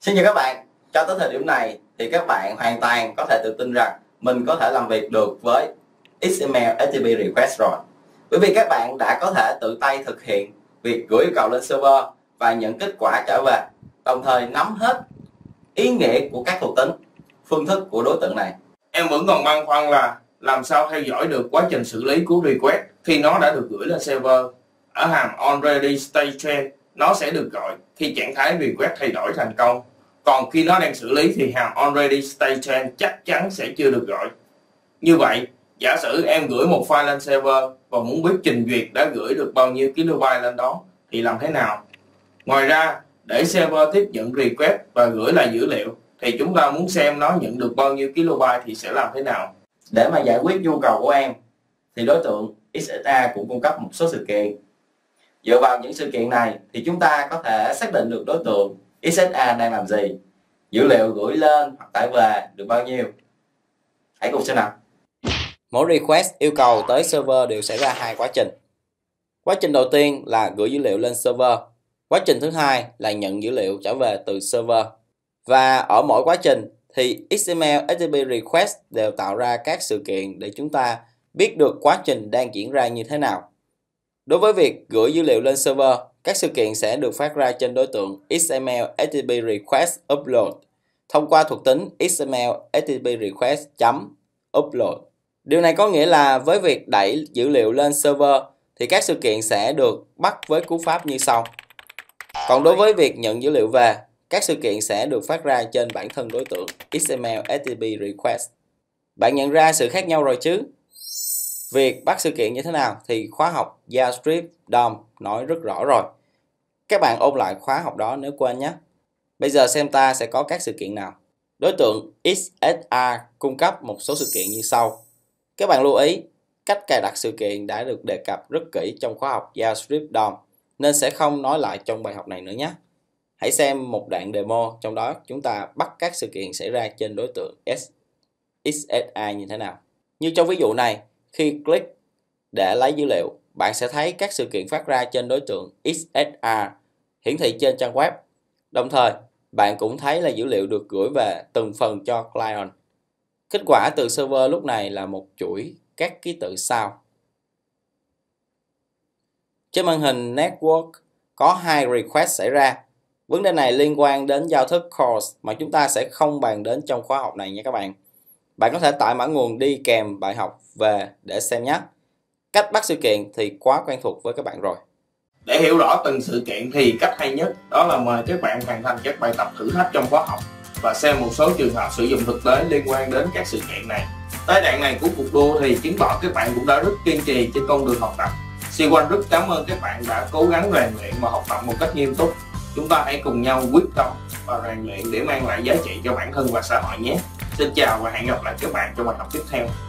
Xin chào các bạn, cho tới thời điểm này thì các bạn hoàn toàn có thể tự tin rằng mình có thể làm việc được với XML HTTP request rồi. Bởi vì các bạn đã có thể tự tay thực hiện việc gửi yêu cầu lên server và nhận kết quả trở về, đồng thời nắm hết ý nghĩa của các thuộc tính, phương thức của đối tượng này. Em vẫn còn băn khoăn là làm sao theo dõi được quá trình xử lý của request khi nó đã được gửi lên server. Ở hàm onReady state change nó sẽ được gọi khi trạng thái request thay đổi thành công. Còn khi nó đang xử lý thì hàm onReady state change chắc chắn sẽ chưa được gọi. Như vậy, giả sử em gửi một file lên server và muốn biết trình duyệt đã gửi được bao nhiêu kilobyte lên đó thì làm thế nào? Ngoài ra, để server tiếp nhận request và gửi lại dữ liệu thì chúng ta muốn xem nó nhận được bao nhiêu kilobyte thì sẽ làm thế nào? Để mà giải quyết nhu cầu của em thì đối tượng XSA cũng cung cấp một số sự kiện. Dựa vào những sự kiện này thì chúng ta có thể xác định được đối tượng XSA đang làm gì, dữ liệu gửi lên hoặc tải về được bao nhiêu. Hãy cùng xem nào. Mỗi request yêu cầu tới server đều xảy ra hai quá trình. Quá trình đầu tiên là gửi dữ liệu lên server. Quá trình thứ hai là nhận dữ liệu trở về từ server. Và ở mỗi quá trình thì XML HTTP request đều tạo ra các sự kiện để chúng ta biết được quá trình đang diễn ra như thế nào. Đối với việc gửi dữ liệu lên server, các sự kiện sẽ được phát ra trên đối tượng XML HTTP request upload thông qua thuộc tính XML HTTP request upload. Điều này có nghĩa là với việc đẩy dữ liệu lên server thì các sự kiện sẽ được bắt với cú pháp như sau. Còn đối với việc nhận dữ liệu về, các sự kiện sẽ được phát ra trên bản thân đối tượng XML HTTP request. Bạn nhận ra sự khác nhau rồi chứ? Việc bắt sự kiện như thế nào thì khóa học JavaScript DOM nói rất rõ rồi. Các bạn ôn lại khóa học đó nếu quên nhé. Bây giờ xem ta sẽ có các sự kiện nào. Đối tượng XSA cung cấp một số sự kiện như sau. Các bạn lưu ý, cách cài đặt sự kiện đã được đề cập rất kỹ trong khóa học JavaScript DOM nên sẽ không nói lại trong bài học này nữa nhé. Hãy xem một đoạn demo trong đó chúng ta bắt các sự kiện xảy ra trên đối tượng XSA như thế nào. Như trong ví dụ này, khi click để lấy dữ liệu, bạn sẽ thấy các sự kiện phát ra trên đối tượng XSA hiển thị trên trang web. Đồng thời, bạn cũng thấy là dữ liệu được gửi về từng phần cho client. Kết quả từ server lúc này là một chuỗi các ký tự sau. Trên màn hình network có hai request xảy ra. Vấn đề này liên quan đến giao thức CORS mà chúng ta sẽ không bàn đến trong khóa học này nha các bạn. Bạn có thể tải mã nguồn đi kèm bài học về để xem nhé. Cách bắt sự kiện thì quá quen thuộc với các bạn rồi. Để hiểu rõ từng sự kiện thì cách hay nhất đó là mời các bạn hoàn thành các bài tập thử thách trong khóa học và xem một số trường hợp sử dụng thực tế liên quan đến các sự kiện này. Tới đoạn này của cuộc đua thì chứng tỏ các bạn cũng đã rất kiên trì trên con đường học tập. C1 rất cảm ơn các bạn đã cố gắng rèn luyện và học tập một cách nghiêm túc. Chúng ta hãy cùng nhau quyết tâm và rèn luyện để mang lại giá trị cho bản thân và xã hội nhé. Xin chào và hẹn gặp lại các bạn trong bài học tiếp theo.